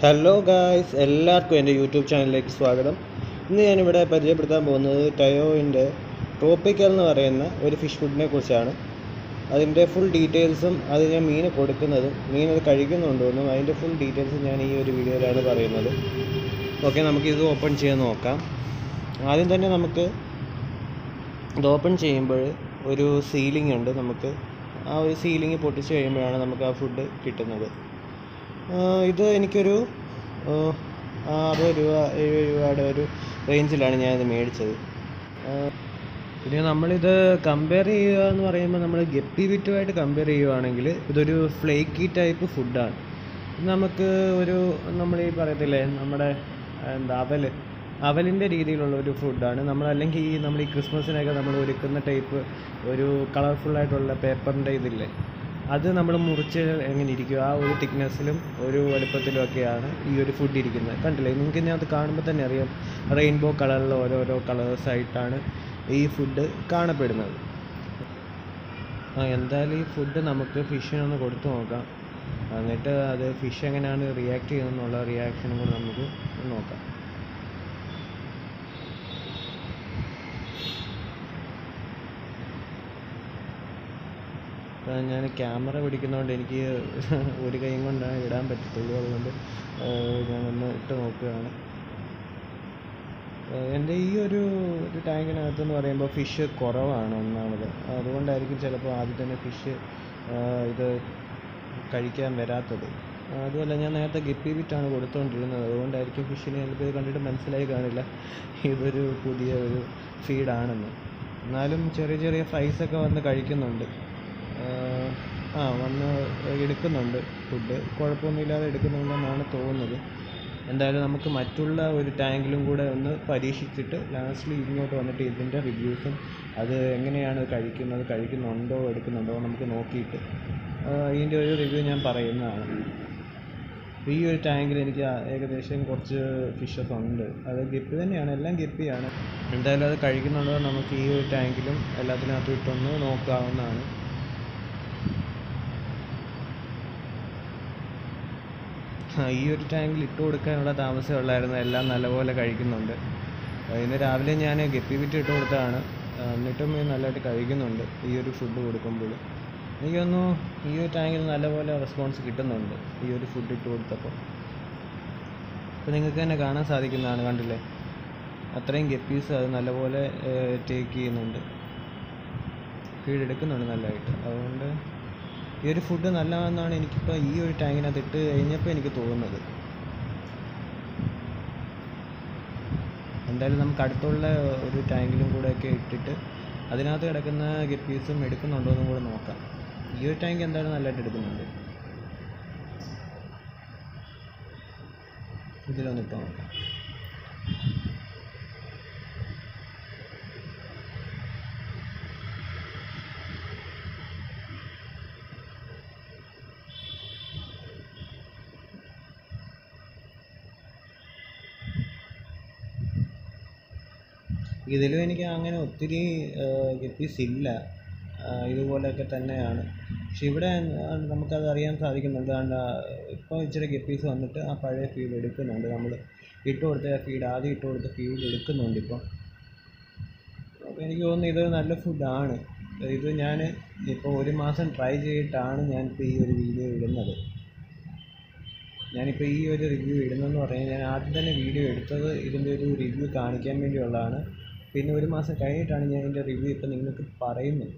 Hello guys, എല്ലാവർക്കും എൻ്റെ YouTube ചാനലിലേക്ക് സ്വാഗതം. ഇന്ന് ഞാനിവിടെ പരിചയപ്പെടുത്താൻ പോകുന്നത് ടയോയിൻ്റെ ട്രോപ്പിക്കൽ എന്ന് പറയുന്ന ഒരു ഫിഷ് ഫുഡിനെ കുറിച്ചാണ്. അതിൻ്റെ ഫുൾ ഡീറ്റെയിൽസും അത് ഞാൻ മീനെ കൊടുക്കുന്നതും മീനത് കഴിക്കുന്നുണ്ടോയെന്നും അതിൻ്റെ ഫുൾ ഡീറ്റെയിൽസും ഞാൻ ഈ ഒരു വീഡിയോയിലാണ് പറയുന്നത്. ഓക്കെ, നമുക്കിത് ഓപ്പൺ ചെയ്യാൻ നോക്കാം. ആദ്യം തന്നെ നമുക്ക് ഇത് ഓപ്പൺ ചെയ്യുമ്പോൾ ഒരു സീലിംഗ് ഉണ്ട്. നമുക്ക് ആ ഒരു സീലിംഗ് പൊട്ടിച്ച് കഴിയുമ്പോഴാണ് നമുക്ക് ആ ഫുഡ് കിട്ടുന്നത്. ഇത് എനിക്കൊരു 60 രൂപ 70 രൂപയുടെ ഒരു റേഞ്ചിലാണ് ഞാനിത് മേടിച്ചത്. പിന്നെ നമ്മളിത് കമ്പയർ ചെയ്യുക എന്ന് പറയുമ്പോൾ നമ്മൾ ഗപ്പി വിറ്റുമായിട്ട് കമ്പയർ ചെയ്യുകയാണെങ്കിൽ ഇതൊരു ഫ്ലേക്കി ടൈപ്പ് ഫുഡാണ്. നമുക്ക് നമ്മൾ ഈ പറയത്തില്ലേ, നമ്മുടെ അവലിൻ്റെ രീതിയിലുള്ള ഒരു ഫുഡാണ്. നമ്മളല്ലെങ്കിൽ നമ്മൾ ഈ ക്രിസ്മസിനൊക്കെ നമ്മൾ ഒരുക്കുന്ന ടൈപ്പ് ഒരു കളർഫുള്ളായിട്ടുള്ള പേപ്പറിൻ്റെ ഇതില്ലേ, അത് നമ്മൾ മുറിച്ച് എങ്ങനെ ഇരിക്കും ആ ഒരു തിക്നെസ്സിലും ഒരു വലുപ്പത്തിലും ഒക്കെയാണ് ഈ ഒരു ഫുഡ് ഇരിക്കുന്നത്. കണ്ടില്ലേ, നിങ്ങൾക്ക് ഇതിനകത്ത് കാണുമ്പോൾ തന്നെ അറിയാം, റെയിൻബോ കളറിൽ ഓരോരോ കളേഴ്സായിട്ടാണ് ഈ ഫുഡ് കാണപ്പെടുന്നത്. എന്തായാലും ഈ ഫുഡ് നമുക്ക് ഫിഷിനൊന്ന് കൊടുത്തു നോക്കാം. എന്നിട്ട് അത് ഫിഷ് എങ്ങനെയാണ് റിയാക്ട് ചെയ്യുന്നതെന്നുള്ള റിയാക്ഷനും കൂടെ നമുക്ക് നോക്കാം. ഞാൻ ക്യാമറ പിടിക്കുന്നതുകൊണ്ട് എനിക്ക് ഒരു കൈ കൊണ്ടാണ് ഇടാൻ പറ്റത്തുള്ളൂ. അതുകൊണ്ട് ഞാനൊന്ന് ഇട്ട് നോക്കുകയാണ്. എൻ്റെ ഈ ഒരു ടാങ്കിനകത്തെന്ന് പറയുമ്പോൾ ഫിഷ് കുറവാണ് ഒന്നാമത്. അതുകൊണ്ടായിരിക്കും ചിലപ്പോൾ ആദ്യം തന്നെ ഫിഷ് ഇത് കഴിക്കാൻ വരാത്തത്. അതുമല്ല, ഞാൻ നേരത്തെ ഗപ്പി വിറ്റാണ് കൊടുത്തുകൊണ്ടിരുന്നത്. അതുകൊണ്ടായിരിക്കും ഫിഷിനെ ചിലപ്പോൾ ഇത് കണ്ടിട്ട് മനസ്സിലായി കാണില്ല ഇതൊരു പുതിയ ഒരു ഫീഡാണെന്ന്. എന്നാലും ചെറിയ ചെറിയ ഫ്രൈസൊക്കെ വന്ന് കഴിക്കുന്നുണ്ട്. വന്ന് എടുക്കുന്നുണ്ട് ഫുഡ്. കുഴപ്പമൊന്നുമില്ലാതെ എടുക്കുന്നുണ്ടെന്നാണ് തോന്നുന്നത്. എന്തായാലും നമുക്ക് മറ്റുള്ള ഒരു ടാങ്കിലും കൂടെ ഒന്ന് പരീക്ഷിച്ചിട്ട് ലാസ്റ്റിൽ ഇങ്ങോട്ട് വന്നിട്ട് ഇതിൻ്റെ റിവ്യൂസും അത് എങ്ങനെയാണ് കഴിക്കുന്നുണ്ടോ എടുക്കുന്നുണ്ടോ നമുക്ക് നോക്കിയിട്ട് ഇതിൻ്റെ ഒരു റിവ്യൂ ഞാൻ പറയുന്നതാണ്. ഈ ഒരു ടാങ്കിൽ എനിക്ക് ഏകദേശം കുറച്ച് ഫിഷസ് ഉണ്ട്. അത് ഗപ്പി തന്നെയാണ്, എല്ലാം ഗപ്പിയാണ്. എന്തായാലും അത് കഴിക്കുന്നുണ്ടോ നമുക്ക് ഈ ഒരു ടാങ്കിലും എല്ലാത്തിനകത്തും ഇട്ടൊന്ന് നോക്കാവുന്നതാണ്. ഈ ഒരു ടാങ്കിൽ ഇട്ട് കൊടുക്കാനുള്ള താമസമേ ഉള്ളായിരുന്നു. എല്ലാം നല്ലപോലെ കഴിക്കുന്നുണ്ട്. ഇന്ന് രാവിലെ ഞാൻ ഗപ്പി വിറ്റ് ഇട്ട് കൊടുത്തതാണ്. എന്നിട്ടും നല്ലതായിട്ട് കഴിക്കുന്നുണ്ട്. ഈ ഒരു ഫുഡ് കൊടുക്കുമ്പോൾ എനിക്ക് തോന്നുന്നു ഈ ഒരു ടാങ്കിൽ നല്ലപോലെ റെസ്പോൺസ് കിട്ടുന്നുണ്ട് ഈ ഒരു ഫുഡ് ഇട്ട് കൊടുത്തപ്പോൾ. അപ്പോൾ നിങ്ങൾക്ക് തന്നെ കാണാൻ സാധിക്കുന്നതാണ്, കണ്ടില്ലേ, അത്രയും ഗപ്പീസ് അത് നല്ലപോലെ ടേക്ക് ചെയ്യുന്നുണ്ട്, ഫീഡ് എടുക്കുന്നുണ്ട് നല്ലതായിട്ട്. അതുകൊണ്ട് ഈ ഒരു ഫുഡ് നല്ലതാണെന്നാണ് എനിക്കിപ്പോൾ ഈ ഒരു ടാങ്കിനകത്ത് ഇട്ട് കഴിഞ്ഞപ്പോൾ എനിക്ക് തോന്നുന്നത്. എന്തായാലും നമുക്ക് അടുത്തുള്ള ഒരു ടാങ്കിലും കൂടെയൊക്കെ ഇട്ടിട്ട് അതിനകത്ത് കിടക്കുന്ന ഗപ്പീസും എടുക്കുന്നുണ്ടോ എന്നും കൂടെ നോക്കാം. ഈ ഒരു ടാങ്ക് എന്തായാലും നല്ലതായിട്ട് എടുക്കുന്നുണ്ട്. ഇതിലൊന്നിട്ട് നോക്കാം. ഇതിലും എനിക്ക് അങ്ങനെ ഒത്തിരി ഗപ്പീസ് ഇല്ല, ഇതുപോലെയൊക്കെ തന്നെയാണ്. പക്ഷെ ഇവിടെ നമുക്കത് അറിയാൻ സാധിക്കുന്നുണ്ട്. ഇപ്പോൾ ഇച്ചിരി ഗപ്പീസ് വന്നിട്ട് ആ പഴയ ഫീഡ് എടുക്കുന്നുണ്ട്. നമ്മൾ ആദ്യം ഇട്ട് കൊടുത്ത ഫീഡ് എടുക്കുന്നുണ്ട് ഇപ്പോൾ. അപ്പോൾ എനിക്ക് തോന്നുന്നു ഇതൊരു നല്ല ഫുഡാണ്. ഇത് ഞാൻ ഇപ്പോൾ 1 മാസം ട്രൈ ചെയ്തിട്ടാണ് ഞാനിപ്പോൾ ഈ ഒരു വീഡിയോ ഇടുന്നത്. ഞാനിപ്പോൾ ഈ ഒരു റിവ്യൂ ഇടുന്നതെന്ന് പറഞ്ഞാൽ ഞാൻ ആദ്യം തന്നെ വീഡിയോ എടുത്തത് ഇതിൻ്റെ ഒരു റിവ്യൂ കാണിക്കാൻ വേണ്ടിയുള്ളതാണ്. പിന്നെ 1 മാസം കഴിഞ്ഞിട്ടാണ് ഞാൻ ഇതിൻ്റെ റിവ്യൂ ഇപ്പോൾ നിങ്ങൾക്ക് പറയുന്നത്.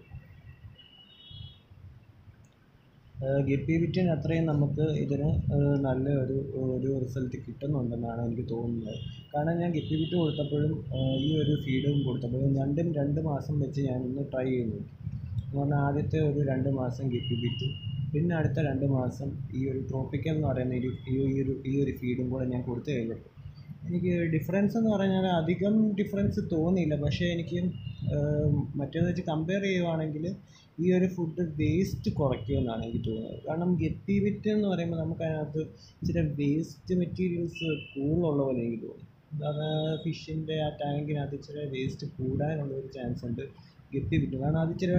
ഗപ്പി വിറ്റിന് അത്രയും നമുക്ക് ഇതിന് നല്ല ഒരു റിസൾട്ട് കിട്ടുന്നുണ്ടെന്നാണ് എനിക്ക് തോന്നുന്നത്. കാരണം ഞാൻ ഗപ്പി വിറ്റ് കൊടുത്തപ്പോഴും ഈ ഒരു ഫീഡും കൊടുത്തപ്പോഴും 2 മാസം വെച്ച് ഞാനൊന്ന് ട്രൈ ചെയ്യുന്നു. എന്ന് പറഞ്ഞാൽ ആദ്യത്തെ ഒരു 2 മാസം ഗപ്പി വിറ്റ്, പിന്നെ അടുത്ത 2 മാസം ഈ ഒരു ട്രോപ്പിക്കൽ എന്ന് പറയുന്ന ഈ ഒരു ഫീഡും കൂടെ ഞാൻ കൊടുത്തു കഴിഞ്ഞപ്പോൾ എനിക്ക് ഡിഫറൻസ് എന്ന് പറഞ്ഞാൽ അധികം ഡിഫറൻസ് തോന്നിയില്ല. പക്ഷേ എനിക്ക് മറ്റേത് വെച്ച് കമ്പയർ ചെയ്യുവാണെങ്കിൽ ഈ ഒരു ഫുഡ് വേസ്റ്റ് കുറയ്ക്കുമെന്നാണ് എനിക്ക് തോന്നുന്നത്. കാരണം ഗപ്പി വിറ്റ് എന്ന് പറയുമ്പോൾ നമുക്കതിനകത്ത് ഇച്ചിരി വേസ്റ്റ് മെറ്റീരിയൽസ് കൂടുതലുള്ള പോലെ എനിക്ക് തോന്നി. കാരണം ഫിഷിൻ്റെ ആ ടാങ്കിനകത്ത് ഇച്ചിരി വേസ്റ്റ് കൂടാനുള്ളൊരു ചാൻസ് ഉണ്ട് ഗപ്പി വിറ്റ്. കാരണം അത് ഇച്ചിരി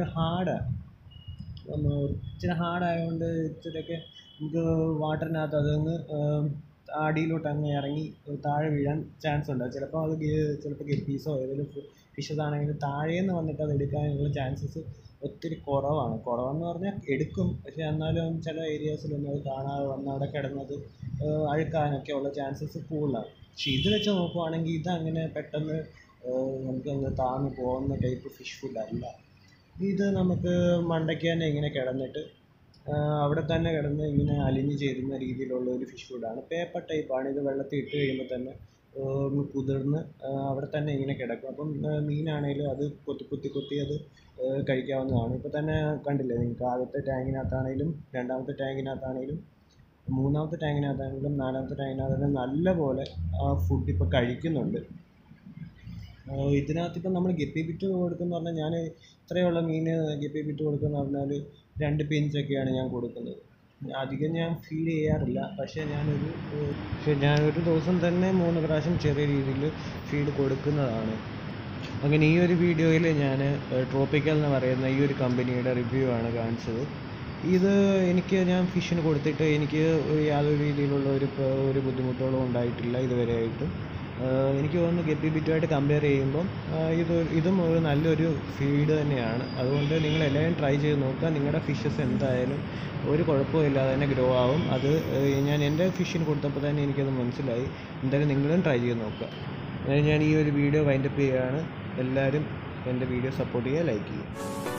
ഹാർഡായതുകൊണ്ട് ഇച്ചിരിയൊക്കെ നമുക്ക് വാട്ടറിനകത്ത് അതങ്ങ് അടിയിലോട്ട് അങ്ങ് ഇറങ്ങി താഴെ വീഴാൻ ചാൻസ് ഉണ്ട്. ചിലപ്പോൾ അത് ചിലപ്പോൾ ഗപ്പീസോ ഏതെങ്കിലും ഫിഷസ് ആണെങ്കിലും താഴേന്ന് വന്നിട്ട് അത് എടുക്കാനുള്ള ചാൻസസ് ഒത്തിരി കുറവെന്ന് പറഞ്ഞാൽ എടുക്കും, പക്ഷേ എന്നാലും ചില ഏരിയാസിലൊന്നും അത് കാണാതെ വന്ന് അവിടെ കിടന്നത് അഴുക്കാനൊക്കെ ഉള്ള ചാൻസസ് കൂടുതലാണ്. പക്ഷേ ഇത് വെച്ച് നോക്കുവാണെങ്കിൽ ഇതങ്ങനെ പെട്ടെന്ന് നമുക്കങ്ങ് താഴ്ന്നു പോകുന്ന ടൈപ്പ് ഫിഷ് ഫുഡല്ല. ഇത് നമുക്ക് മണ്ടയ്ക്ക് തന്നെ ഇങ്ങനെ കിടന്നിട്ട് അവിടെ തന്നെ കിടന്ന് ഇങ്ങനെ അലിഞ്ഞ് ചേരുന്ന രീതിയിലുള്ള ഒരു ഫിഷ് ഫുഡാണ്. പേപ്പർ ടൈപ്പാണ്. ഇത് വെള്ളത്തിൽ ഇട്ട് കഴിയുമ്പോൾ തന്നെ കുതിർന്ന് അവിടെ തന്നെ ഇങ്ങനെ കിടക്കും. അപ്പം മീനാണേലും അത് കൊത്തി അത് കഴിക്കാവുന്നതാണ്. ഇപ്പോൾ തന്നെ കണ്ടില്ലേ നിങ്ങൾക്ക്, ആദ്യത്തെ ടാങ്കിനകത്താണേലും രണ്ടാമത്തെ ടാങ്കിനകത്താണേലും മൂന്നാമത്തെ ടാങ്കിനകത്താണെങ്കിലും നാലാമത്തെ ടാങ്കിനകത്താണെങ്കിലും നല്ല പോലെ ആ ഫുഡ് ഇപ്പോൾ കഴിക്കുന്നുണ്ട്. ഇതിനകത്തിപ്പം നമ്മൾ ഗപ്പി ബിറ്റ് കൊടുക്കുന്ന പറഞ്ഞാൽ ഞാൻ ഇത്രയുള്ള മീൻ ഗപ്പി ബിറ്റ് കൊടുക്കുന്ന പറഞ്ഞാൽ 2 പിഞ്ചൊക്കെയാണ് ഞാൻ കൊടുക്കുന്നത്. അധികം ഞാൻ ഫീഡ് ചെയ്യാറില്ല, പക്ഷേ ഞാനൊരു ദിവസം തന്നെ 3 പ്രാവശ്യം ചെറിയ രീതിയിൽ ഫീഡ് കൊടുക്കുന്നതാണ്. അങ്ങനെ ഈ ഒരു വീഡിയോയിൽ ഞാൻ ട്രോപ്പിക്കൽ എന്ന് പറയുന്ന ഈ ഒരു കമ്പനിയുടെ റിവ്യൂ ആണ് കാണിച്ചത്. ഇത് ഞാൻ ഫിഷിന് കൊടുത്തിട്ട് എനിക്ക് യാതൊരു രീതിയിലുള്ള ഒരു ബുദ്ധിമുട്ടുകളും ഉണ്ടായിട്ടില്ല ഇതുവരെയായിട്ടും. എനിക്ക് തോന്നുന്നു ഗപ്പി ബിറ്റുമായിട്ട് കമ്പയർ ചെയ്യുമ്പം ഇതും ഒരു നല്ലൊരു ഫീഡ് തന്നെയാണ്. അതുകൊണ്ട് നിങ്ങളെല്ലാവരും ട്രൈ ചെയ്ത് നോക്കുക. നിങ്ങളുടെ ഫിഷസ് എന്തായാലും ഒരു കുഴപ്പമില്ലാതെ തന്നെ ഗ്രോ ആവും. അത് ഞാൻ എൻ്റെ ഫിഷിന് കൊടുത്തപ്പോൾ തന്നെ എനിക്കത് മനസ്സിലായി. എന്തായാലും നിങ്ങളും ട്രൈ ചെയ്ത് നോക്കുക. ഞാൻ ഈ ഒരു വീഡിയോ വൈൻഡപ്പ് ചെയ്യുകയാണ്. എല്ലാവരും എൻ്റെ വീഡിയോ സപ്പോർട്ട് ചെയ്യുക, ലൈക്ക് ചെയ്യുക.